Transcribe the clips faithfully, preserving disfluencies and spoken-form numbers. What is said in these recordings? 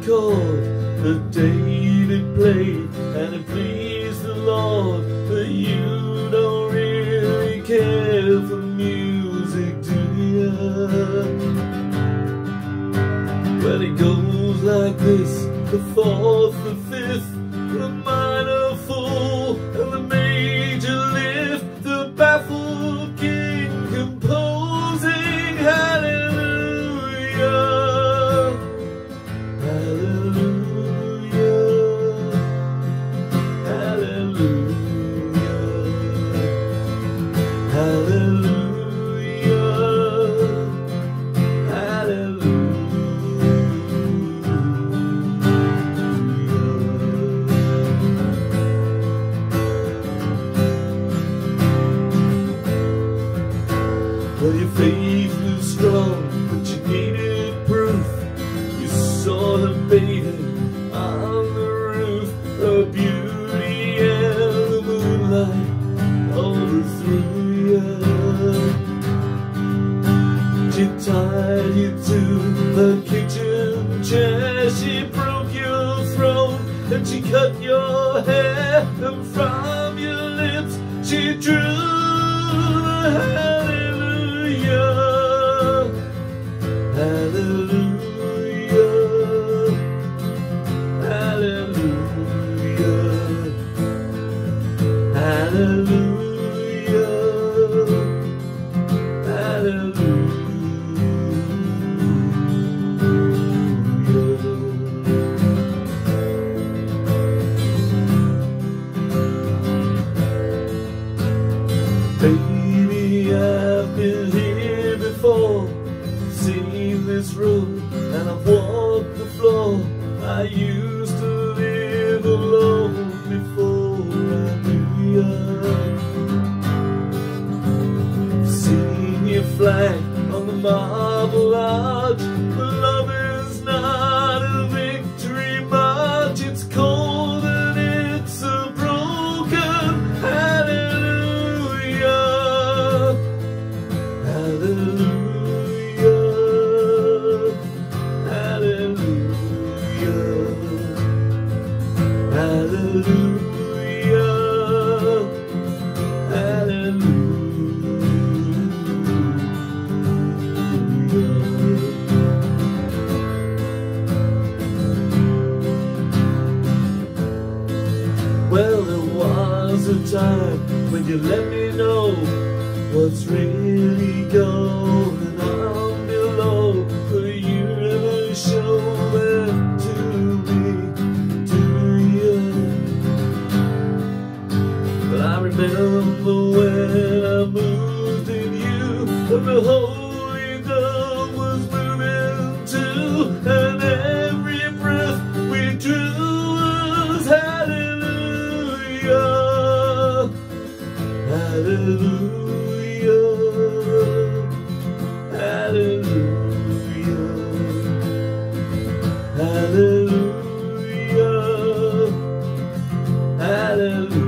chord that David played, and it pleased the Lord. But you don't really care for music, do you? Well, it goes like this: the fourth, the fifth, the minor fall, and the major lift, the baffled king composing hallelujah, hallelujah, hallelujah, hallelujah, hallelujah. Well, your faith was strong, but you needed proof. You saw her bathing on the roof, her beauty and the moonlight overthrew you. She tied you to the kitchen chair, she broke your throat, and she cut your hair, and from your lips she drew the hallelujah, hallelujah, hallelujah, hallelujah, hallelujah. Baby, I've been here before, seen this room, and I've walked the floor. I used to live alone before I knew you. Seen your flag on the marble arch, but love is not a victory march. It's cold and it's a broken hallelujah, hallelujah, hallelujah, hallelujah, hallelujah. Well, there was a time when you let me know what's really going on below, but you never show that to me, do you? But I remember when I moved in you, and the Holy Dove was moving too, and every breath we drew was hallelujah, hallelujah, hallelujah, hallelujah, hallelujah.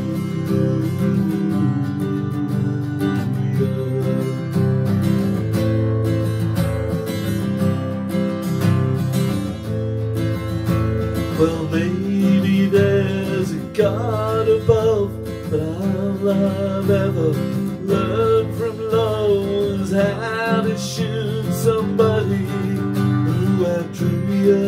Well, maybe there's a God above, but all I've ever learned from love is how to shoot somebody who outdrew you.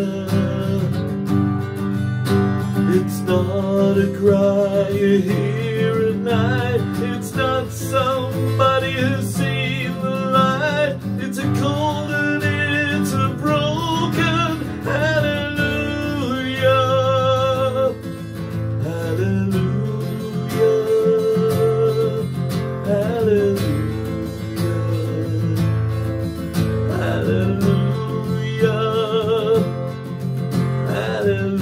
It's not a cry you hear at night, it's not somebody who's seen the light, it's a cold and it's a broken hallelujah, hallelujah, hallelujah, hallelujah, hallelujah.